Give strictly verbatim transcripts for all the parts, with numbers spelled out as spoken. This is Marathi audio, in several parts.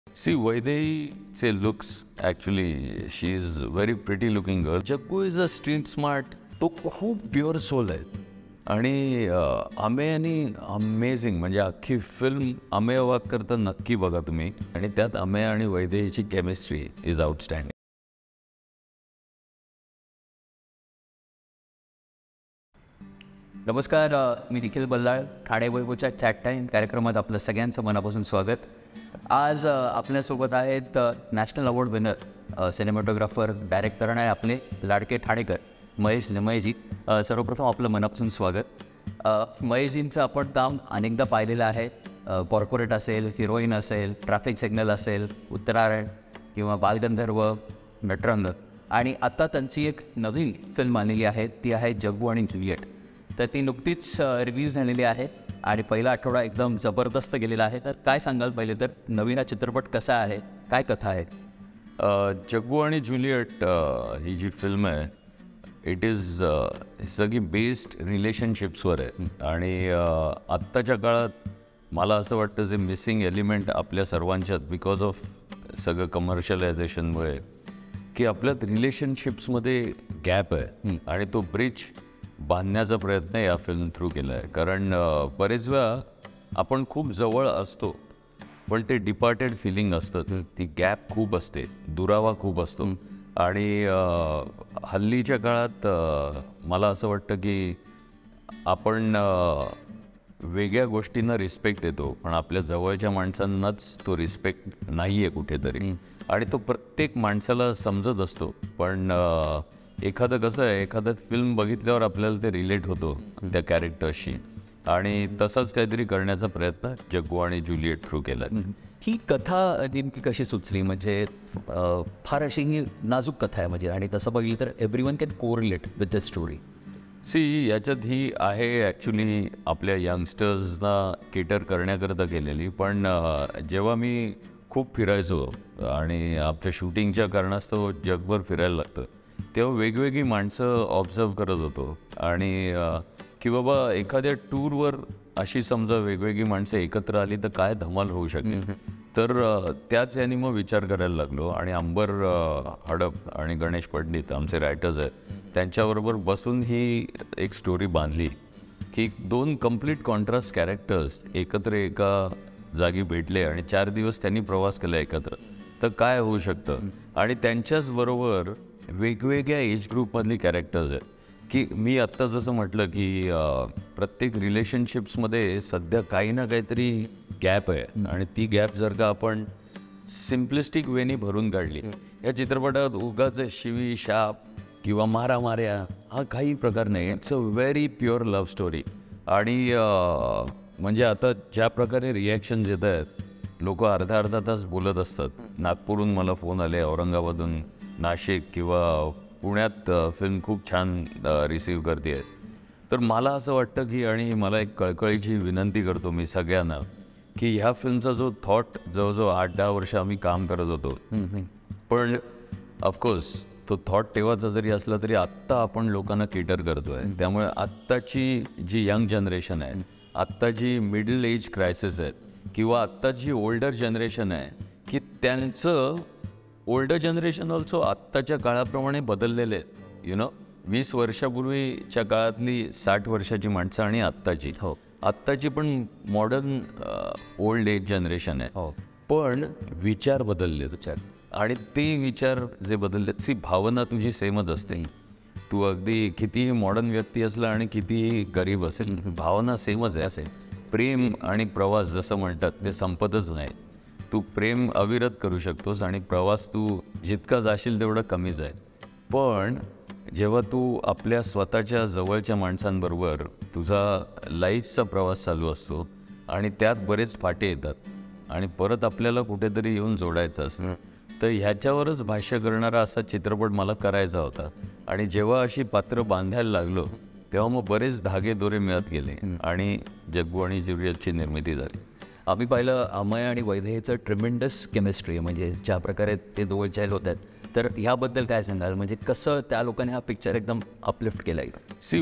See, Vaidehi's looks, actually, she is a very pretty looking girl. Jaggu is a street smart. तो खूप प्युअर सोल आहे आणि अमेयानी अमेझिंग म्हणजे अख्खी फिल्म अमेय वाकर तर नक्की बघा तुम्ही आणि त्यात अमेय आणि वैदेहीची केमिस्ट्री इज आउटस्टँडिंग. नमस्कार, मी निखिल बल्लाळ. ठाणे वैभवच्या चॅट टाईम कार्यक्रमात आपलं सगळ्यांचं मनापासून स्वागत. आज आपल्यासोबत आहेत national award winner cinematographer, director आणि आपले लाडके ठाणेकर महेश महेशजी. सर्वप्रथम आपलं मनापासून स्वागत. महेशजींचं आपण काम अनेकदा पाहिलेलं आहे. कॉर्पोरेट असेल, हिरोईन असेल, ट्रॅफिक सिग्नल असेल, उत्तरायण किंवा बालगंधर्व, नटरंग, आणि आता त्यांची एक नवीन फिल्म आलेली आहे, ती आहे जग्गू आणि ज्युलियट. तर ती नुकतीच रिलीज झालेली आहे आणि पहिला आठवडा एकदम जबरदस्त गेलेला आहे. तर काय सांगाल पहिले तर, नवीन हा चित्रपट कसा आहे, काय कथा आहे? जग्गू आणि ज्युलियट ही जी फिल्म आहे, इट इज सगळी बेस्ड रिलेशनशिप्सवर आहे. आणि आत्ताच्या काळात मला असं वाटतं जे मिसिंग एलिमेंट आपल्या सर्वांच्यात बिकॉज ऑफ सगळं कमर्शियलायझेशनमुळे, की आपल्यात रिलेशनशिप्समध्ये गॅप आहे आणि तो ब्रिज बांधण्याचा प्रयत्न या फिल्म थ्रू केला आहे. कारण बरेच वेळा आपण खूप जवळ असतो पण ते डिपार्टेड फिलिंग असतं, ती गॅप खूप असते, दुरावा खूप असतो. आणि हल्लीच्या काळात मला असं वाटतं की आपण वेगळ्या गोष्टींना रिस्पेक्ट देतो पण आपल्या जवळच्या माणसांनाच तो रिस्पेक्ट नाही आहे कुठेतरी. आणि तो प्रत्येक माणसाला समजत असतो पण एखादं कसं आहे, एखादं फिल्म बघितल्यावर आपल्याला ते रिलेट होतो त्या कॅरेक्टर्सशी, आणि तसंच काहीतरी करण्याचा प्रयत्न जग्गू आणि ज्युलियट थ्रू केला. ही कथा नेमकी कशी सुचली? म्हणजे फार अशी ही नाजूक कथा आहे म्हणजे, आणि तसं बघितलं तर every one can correlate with the story. See, याच्यात ही आहे ॲक्च्युली आपल्या यंगस्टर्सना केटर करण्याकरता केलेली. पण जेव्हा मी खूप फिरायचो आणि आपल्या शूटिंगच्या कारणास्तव जगभर फिरायला लागतं, तेव्हा वेगवेगळी माणसं ऑब्झर्व करत होतो. आणि की बाबा एखाद्या टूरवर अशी समजा वेगवेगळी माणसं एकत्र आली तर काय धमाल होऊ शकते. तर त्याच याने मग विचार करायला लागलो आणि अंबर हडप आणि गणेश पंडित आमचे रायटर्स आहेत, त्यांच्याबरोबर बसून ही एक स्टोरी बांधली की दोन कम्प्लीट कॉन्ट्रास्ट कॅरेक्टर्स एकत्र एका जागी भेटले आणि चार दिवस त्यांनी प्रवास केला एकत्र, तर काय होऊ शकतं. आणि त्यांच्याच बरोबर वेगवेगळ्या एज ग्रुपमधली कॅरेक्टर्स आहेत. की मी आत्ता जसं म्हटलं की प्रत्येक रिलेशनशिप्समध्ये सध्या काही ना काहीतरी गॅप आहे आणि ती गॅप जर का आपण सिम्पलिस्टिक वेनी भरून काढली, या चित्रपटात उगाच शिवी शाप किंवा मारामाऱ्या हा काही प्रकार नाही. It's a very pure love story. आणि म्हणजे आता ज्या प्रकारे रिॲक्शन्स येत आहेत, लोक अर्धा अर्धा तास बोलत असतात. नागपूरहून मला फोन आले, औरंगाबादहून, नाशिक किंवा पुण्यात फिल्म खूप छान रिसीव्ह करते आहे. तर मला असं वाटतं की, आणि मला एक कळकळीची विनंती करतो मी सगळ्यांना, की ह्या फिल्मचा जो थॉट जवळजवळ आठ दहा वर्ष आम्ही काम करत होतो, पण ऑफकोर्स तो थॉट तेव्हाचा जरी असला तरी आत्ता आपण लोकांना केटर करतो आहे. त्यामुळे आत्ताची जी यंग जनरेशन आहे, आत्ताची मिडल एज क्रायसिस आहेत किंवा आत्ताची ओल्डर जनरेशन आहे, की त्यांचं ओल्डर जनरेशन ऑल्सो आत्ताच्या काळाप्रमाणे बदललेले आहेत. यु नो, वीस वर्षापूर्वीच्या काळातली साठ वर्षाची माणसं आणि आत्ताची हो आत्ताची पण मॉडर्न ओल्ड एज जनरेशन आहे. हो पण विचार बदलले विचार, आणि ते विचार जे बदलले, ती भावना तुझी सेमच असते. तू अगदी कितीही मॉडर्न व्यक्ती असला आणि कितीही गरीब असेल, भावना सेमच आहे. असेल प्रेम आणि प्रवास जसं म्हणतात ते संपतच नाही. तू प्रेम अविरत करू शकतोस आणि प्रवास तू जितका जाशील तेवढं कमीच आहे. पण जेव्हा तू आपल्या स्वतःच्या जवळच्या माणसांबरोबर तुझा लाईफचा प्रवास चालू असतो आणि त्यात बरेच फाटे येतात आणि परत आपल्याला कुठेतरी येऊन जोडायचं असतं, तर ह्याच्यावरच भाष्य करणारा असा चित्रपट मला करायचा होता. आणि जेव्हा अशी पात्र बांधायला लागलो तेव्हा मग बरेच धागे दोरे मिळत गेले आणि जग्गू आणि ज्युलियटची निर्मिती झाली. आम्ही पाहिलं अमय आणि वैदेहीचं ट्रिमेंडस केमिस्ट्री, म्हणजे ज्या प्रकारे ते दोघं जेल होत आहेत. तर ह्याबद्दल काय सांगाल? म्हणजे कसं त्या लोकांनी हा पिक्चर एकदम अपलिफ्ट केला आहे? सी,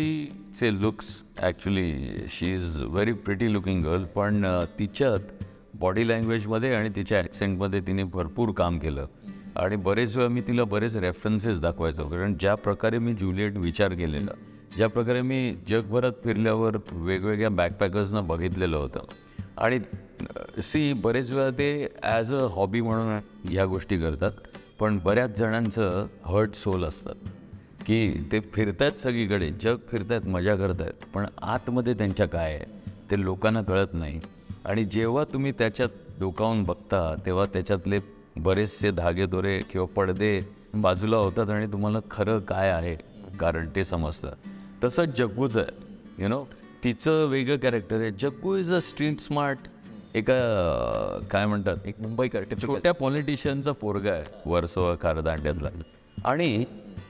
वैदेहीचे looks actually she is very pretty looking girl, पण तिच्यात बॉडी लँग्वेजमध्ये आणि तिच्या ॲक्सेंटमध्ये तिने भरपूर काम केलं. आणि बरेच वेळा मी तिला बरेच रेफरन्सेस दाखवायचो, कारण ज्या प्रकारे मी ज्युलिएट विचार केलेला, ज्या प्रकारे मी जगभरात फिरल्यावर वेगवेगळ्या बॅकपॅकर्सना बघितलेलं होतं. आणि सी बरेच वेळा ते ॲज अ हॉबी म्हणून ह्या गोष्टी करतात, पण बऱ्याच जणांचं हर्ट सोल असतात की ते फिरतात सगळीकडे, जग फिरतात, मजा करतात, पण आतमध्ये त्यांच्या काय आहे ते लोकांना कळत नाही. आणि जेव्हा तुम्ही त्याच्यात डोकावून बघता तेव्हा त्याच्यातले बरेचसे धागेदोरे किंवा पडदे बाजूला होतात आणि तुम्हाला खरं काय आहे कारण ते समजतं. तसंच जग्गूचं आहे, यु नो, तिचं वेगळं कॅरेक्टर आहे. Jaggu is a street smart, एका काय म्हणतात, एक मुंबईकर छोट्या पॉलिटिशियनचा पोरगा आहे वर्सोवा खारदांड्यातला, आणि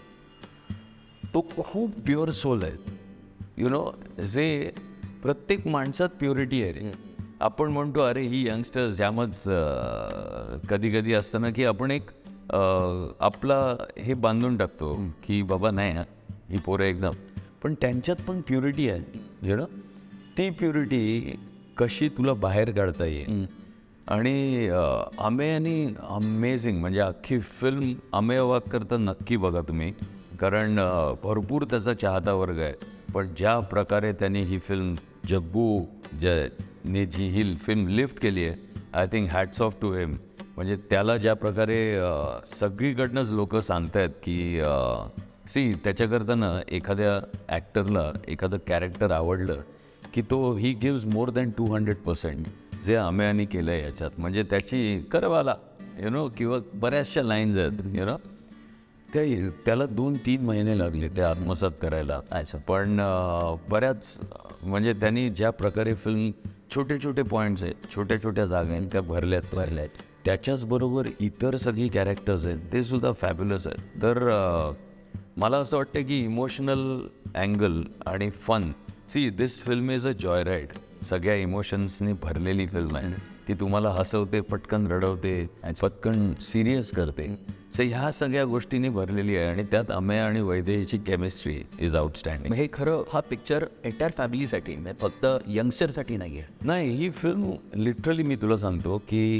तो खूप प्युअर सोल आहे. यु नो, जे प्रत्येक माणसात प्युरिटी आहे रे. आपण म्हणतो अरे ही यंगस्टर्स ज्यामच कधी कधी असतं ना की आपण एक आपला हे बांधून टाकतो की बाबा नाही हा ही पोरं एकदम, पण त्यांच्यात पण प्युरिटी आहे. यु नो, ती प्युरिटी कशी तुला बाहेर काढता येईल. आणि अमेय आणि अमेझिंग, म्हणजे अख्खी फिल्म अमेय वाक्कर तर नक्की बघा तुम्ही, कारण भरपूर त्याचा चाहता वर्ग आहे. पण ज्या प्रकारे त्यांनी ही फिल्म जग्गू ज्याने जी ही फिल्म लिफ्ट केली आहे, I think hats off to him. म्हणजे त्याला ज्या प्रकारे सगळीकडनंच लोक सांगत आहेत की सी त्याच्याकरता ना एखाद्या ॲक्टरला एखादं कॅरेक्टर आवडलं की तो ही gives more than two hundred percent जे अमेयाने केलं आहे याच्यात. म्हणजे त्याची करवाला यु नो किंवा बऱ्याचशा लाईन्स आहेत, यु नो, ते त्याला दोन तीन महिने लागले ते आत्मसात करायला. अच्छा, पण बऱ्याच म्हणजे त्यांनी ज्या प्रकारे फिल्म छोटे छोटे पॉईंट्स आहेत, छोट्या छोट्या जागा आहेत त्या भरल्यात भरल्यात त्याच्याचबरोबर इतर सगळी कॅरेक्टर्स आहेत ते सुद्धा फॅब्युलस आहेत. तर मला असं वाटतं की इमोशनल अँगल आणि fun, see this film is a joy ride. सगळ्या इमोशन्सनी भरलेली फिल्म आहे. ती तुम्हाला हसवते, पटकन रडवते, पटकन सिरियस करते. सो ह्या सगळ्या गोष्टींनी भरलेली आहे. आणि त्यात अमेय आणि वैदेहीची केमिस्ट्री इज आउटस्टँडिंग. हे खरं हा पिक्चर एंटायर फॅमिलीसाठी, फक्त यंगस्टरसाठी नाही आहे. नाही, ही फिल्म लिटरली मी तुला सांगतो की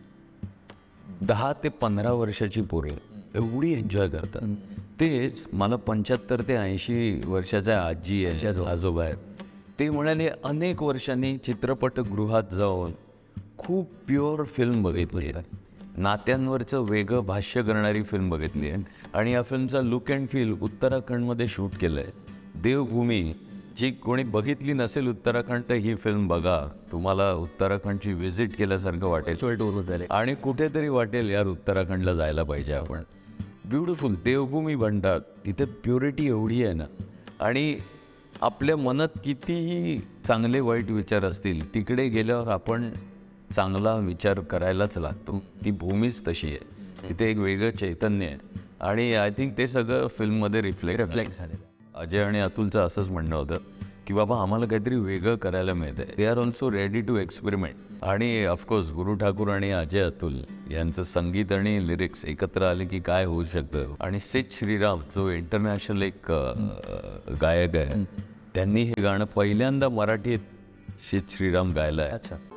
दहा ते पंधरा वर्षाची पोरं एवढी एन्जॉय करतात. तेच मला पंच्याहत्तर ते ऐंशी वर्षाच्या आजी आहे, आजोबा आहेत, ते म्हणाले अनेक वर्षांनी चित्रपटगृहात जाऊन खूप प्युअर फिल्म बघितली आहे, नात्यांवरचं वेगळं भाष्य करणारी फिल्म बघितली आहे. आणि या फिल्मचा लुक अँड फील उत्तराखंडमध्ये शूट केलं आहे. देवभूमी, जी कोणी बघितली नसेल उत्तराखंड तर ही फिल्म बघा, तुम्हाला उत्तराखंडची व्हिजिट केल्यासारखं वाटेल आणि कुठेतरी वाटेल यार उत्तराखंडला जायला पाहिजे आपण. ब्युटिफुल देवभूमी म्हणतात, तिथे प्युरिटी एवढी आहे ना. आणि आपल्या मनात कितीही चांगले वाईट विचार असतील, तिकडे गेल्यावर आपण चांगला विचार करायलाच लागतो. ती भूमीच तशी आहे, तिथे एक वेगळं चैतन्य आहे. आणि आय थिंक ते सगळं फिल्ममध्ये रिफ्लेक्ट रिफ्लेक्ट झालेलं. अजय आणि अतुलचं असंच म्हणणं होतं की बाबा आम्हाला काहीतरी वेगळं करायला मिळतं आहे. They are also ready to experiment. आणि ऑफकोर्स गुरु ठाकूर आणि अजय अतुल यांचं संगीत आणि लिरिक्स एकत्र आले की काय होऊ शकतं. आणि सिद श्रीराम जो इंटरनॅशनल एक गायक आहे, त्यांनी हे गाणं पहिल्यांदा मराठीत सिद श्रीराम गायलं आहे. अच्छा.